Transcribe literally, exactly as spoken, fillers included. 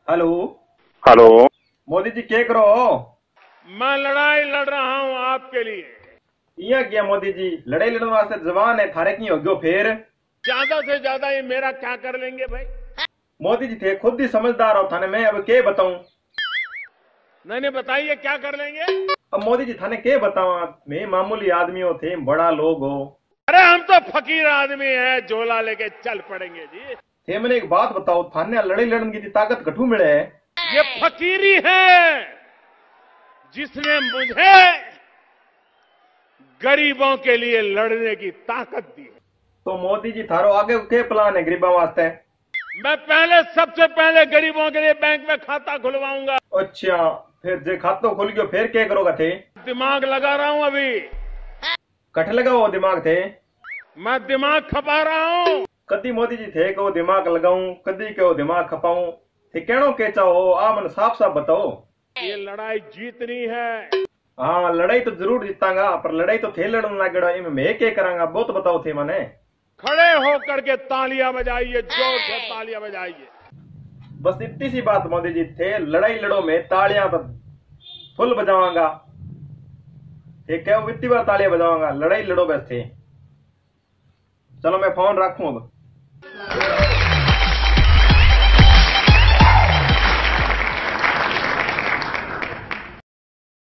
Hello. Hello. Modi ji क्या करो? मैं लड़ाई लड़ रहा हूं आपके लिए। इया किया मोदी जी, लड़ाई लड़ने वास्ते जवान है थारे की हो गयो फिर। ज्यादा से ज्यादा ये मेरा क्या कर लेंगे भाई? मोदी जी थे खुद ही समझदार हो, थाने मैं अब क्या बताऊं? नहीं नहीं, बताइए क्या कर लेंगे? अब मोदी जी थाने क्या बताऊं, मैं मामूली आदमी हो, थे बड़ा लोग हो। अरे हम तो फकीर आदमी हैं, झोला लेके चल पड़ेंगे जी। थे मैंने एक बात बताओ, थाने लड़ाई लड़ने की ताकत कठू मिले है? ये फकीरी है जिसने मुझे गरीबों के लिए लड़ने की ताकत दी है। तो मोदी जी थारो आगे क्या प्लान है गरीबा वास्ते? मैं पहले सबसे पहले गरीबों के लिए बैंक में खाता खुलवाऊंगा। अच्छा, फिर जे खातो खुल गयो फिर क्या करोगा थे? दिमाग लगा रहा हूं अभी। कठ लगाओ दिमाग थे? मैं दिमाग खपा रहा हूं। कदी मोदी जी थे को दिमाग लगाऊं, कदी को दिमाग खपाऊं, थे कहनो के चाहो आ मन साफ साफ बताओ। ये लड़ाई जीतनी है। हाँ लड़ाई तो जरूर जीतांगा, पर लड़ाई तो थे लड़न लागेड़ा, इनमें मैं क्या करांगा वो तो बताओ थे मने। खड़े होकर के तालियां बजाइए, जोर से तालियां बजाइए। बस इतनी सी बात मोदी जी, थे लड़ाई लड़ो मैं तालियां तो फुल बजावांगा। थे क्या इतनी बार तालियां बजावांगा, लड़ाई लड़ो बस थे। चलो मैं फोन रखूं अब।